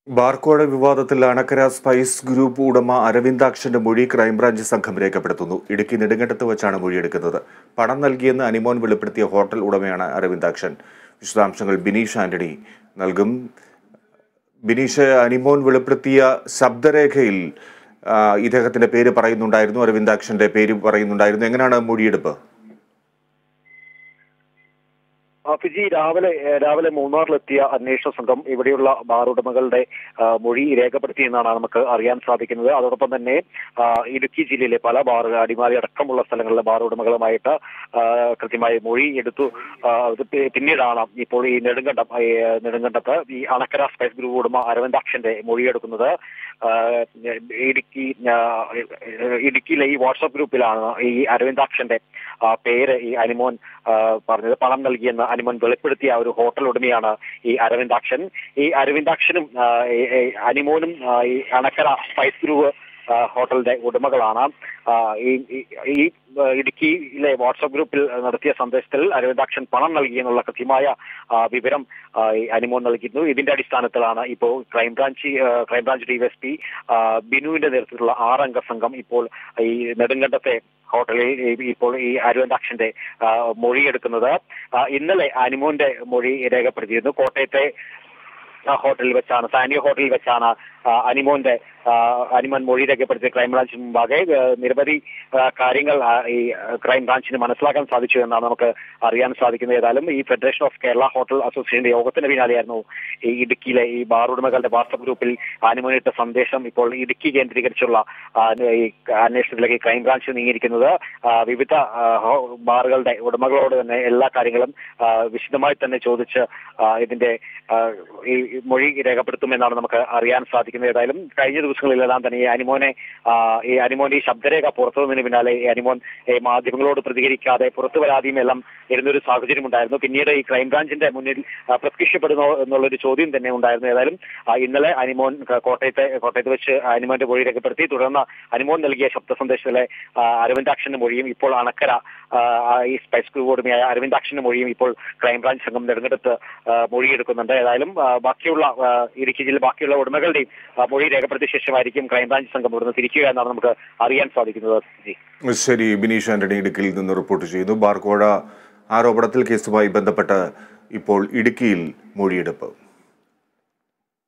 ബാർക്കോഴ വിവാദത്തിൽ Anakkara spice group ഉടമ അരവിന്ദാക്ഷന്റെ മൊഴി ക്രൈംബ്രാഞ്ച് സംഘം രേഖപ്പെടുത്തുന്നു. ഇടുക്കി നെടുങ്കണ്ടത്ത് വെച്ചാണ് മൊഴിയെടുക്കുന്നത്. പണം നൽകിയെന്ന് അനിമോൻ വെളിപ്പെടുത്തിയ ഹോട്ടൽ ഉടമയാണ് അരവിന്ദാക്ഷൻ. വിശദാംശങ്ങൾ ബിനീഷ് ആന്റണി നൽകും. ബിനീഷ്, അനിമോൻ വെളിപ്പെടുത്തിയ ശബ്ദരേഖയിൽ ഇദ്ദേഹത്തിന്റെ പേര് പറയുന്നുണ്ടായിരുന്നു, അരവിന്ദാക്ഷന്റെ പേര് പറയുന്നുണ്ടായിരുന്നു. എങ്ങനെയാണ് മൊഴിയെടുപ്പ്? ഫിജി, രാവിലെ മൂന്നാറിലെത്തിയ അന്വേഷണ സംഘം ഇവിടെയുള്ള ബാർ ഉടമകളുടെ മൊഴി രേഖപ്പെടുത്തിയെന്നാണ് നമുക്ക് അറിയാൻ സാധിക്കുന്നത്. അതോടൊപ്പം തന്നെ ഇടുക്കി ജില്ലയിലെ പല ബാറുകൾ, അടിമാലി അടക്കമുള്ള സ്ഥലങ്ങളിലെ ബാർ ഉടമകളുമായിട്ട് കൃത്യമായി മൊഴി എടുത്തു. പിന്നീടാണ് ഇപ്പോൾ ഈ നെടുങ്കണ്ടത്ത് ഈ അണക്കര സ്പൈസ് ഗ്രൂപ്പ് ഉടമ അരവിന്ദാക്ഷന്റെ മൊഴിയെടുക്കുന്നത്. ഇടുക്കിയിലെ ഈ വാട്സ്ആപ്പ് ഗ്രൂപ്പിലാണ് ഈ അരവിന്ദാക്ഷന്റെ പേര് ഈ അനിമോൻ പറഞ്ഞത്. പണം നൽകിയെന്ന് അനിമോൻ വെളിപ്പെടുത്തിയ ഒരു ഹോട്ടൽ ഉടമയാണ് ഈ അരവിന്ദാക്ഷൻ. ഈ അരവിന്ദാക്ഷനും അനിമോനും ഈ അണക്കര സ്പൈസ് ഗ്രൂപ്പ് ഹോട്ടലിന്റെ ഉടമകളാണ്. ഈ ഇടുക്കിയിലെ വാട്സ്ആപ്പ് ഗ്രൂപ്പിൽ നടത്തിയ സന്ദേശത്തിൽ അരവിന്ദാക്ഷൻ പണം നൽകിയെന്നുള്ള കൃത്യമായ വിവരം അനിമോൻ നൽകിയിരുന്നു. ഇതിന്റെ അടിസ്ഥാനത്തിലാണ് ഇപ്പോൾ ക്രൈംബ്രാഞ്ച് ഡിവൈഎസ്പി ബിനുവിന്റെ നേതൃത്വത്തിലുള്ള 6 അംഗ സംഘം ഇപ്പോൾ ഈ നെടുങ്കണ്ടത്തെ ഹോട്ടലിൽ ഇപ്പോൾ ഈ അരവിന്ദാക്ഷന്റെ മൊഴിയെടുക്കുന്നത്. ഇന്നലെ അനിമോന്റെ മൊഴി രേഖപ്പെടുത്തിയിരുന്നു. കോട്ടയത്തെ ഹോട്ടലിൽ വെച്ചാണ്, സാനിയ ഹോട്ടലിൽ വെച്ചാണ് അനിമോൻ മൊഴി രേഖപ്പെടുത്തിയ ക്രൈംബ്രാഞ്ചിന് മുമ്പാകെ. നിരവധി കാര്യങ്ങൾ ഈ ക്രൈംബ്രാഞ്ചിന് മനസ്സിലാക്കാൻ സാധിച്ചു എന്നാണ് നമുക്ക് അറിയാൻ സാധിക്കുന്നത്. ഏതായാലും ഈ ഫെഡറേഷൻ ഓഫ് കേരള ഹോട്ടൽ അസോസിയേഷന്റെ യോഗത്തിന് പിന്നാലെയായിരുന്നു ഈ ഇടുക്കിയിലെ ഈ ബാർ ഉടമകളുടെ വാട്സ്ആപ്പ് ഗ്രൂപ്പിൽ അനിമോനിട്ട സന്ദേശം ഇപ്പോൾ ഇടുക്കി കേന്ദ്രീകരിച്ചുള്ള ഈ അന്വേഷണത്തിലേക്ക് ക്രൈംബ്രാഞ്ച് നീങ്ങിയിരിക്കുന്നത്. വിവിധ ബാറുകളുടെ ഉടമകളോട് തന്നെ എല്ലാ കാര്യങ്ങളും വിശദമായി തന്നെ ചോദിച്ച് ഇതിന്റെ ഈ മൊഴി രേഖപ്പെടുത്തുമെന്നാണ് നമുക്ക് അറിയാൻ സാധിക്കുന്നത്. ഏതായാലും കഴിഞ്ഞ ദിവസങ്ങളിലെല്ലാം തന്നെ ഈ അനിമോന്റെ ഈ ശബ്ദരേഖ പുറത്തുവന്നതിന് പിന്നാലെ ഈ അനിമോൻ മാധ്യമങ്ങളോട് പ്രതികരിക്കാതെ പുറത്തു വരാതെയും എല്ലാം ഇരുന്നൊരു സാഹചര്യം ഉണ്ടായിരുന്നു. പിന്നീട് ഈ ക്രൈംബ്രാഞ്ചിന്റെ മുന്നിൽ പ്രത്യക്ഷപ്പെടുന്നോ എന്നുള്ളൊരു ചോദ്യം തന്നെ ഉണ്ടായിരുന്നു. ഏതായാലും ഇന്നലെ അനിമോൻ കോട്ടയത്ത് വെച്ച് അനിമോന്റെ മൊഴി രേഖപ്പെടുത്തി. തുടർന്ന് അനിമോൻ നൽകിയ ശബ്ദ സന്ദേശത്തിലെ അരവിന്ദാക്ഷന്റെ മൊഴിയും ഇപ്പോൾ അണക്കര ഈ സ്പൈസ് ഗ്രൂപ്പ് ഉടമയായ അരവിന്ദാക്ഷന്റെ മൊഴിയും ഇപ്പോൾ ക്രൈംബ്രാഞ്ച് സംഘം നെടുങ്കണ്ടത്ത് മൊഴിയെടുക്കുന്നുണ്ട്. ഏതായാലും ഇടുക്കി ജില്ലയിൽ ബാക്കിയുള്ള ഉടമകളുടെയും മൊഴി രേഖപ്പെടുത്തിയ ശേഷമായിരിക്കും ക്രൈംബ്രാഞ്ച് സംഘം ഇവിടുന്ന് തിരിക്കുക എന്നാണ് നമുക്ക് അറിയാൻ സാധിക്കുന്നത്. ശരി, ബിനീഷ് ആന്റണി ഇടുക്കിയിൽ നിന്ന് റിപ്പോർട്ട് ചെയ്യുന്നു. ബാർക്കോഴ ആരോപണത്തിൽ കേസുമായി ബന്ധപ്പെട്ട് ഇപ്പോൾ ഇടുക്കിയിൽ മൊഴിയെടുപ്പ്.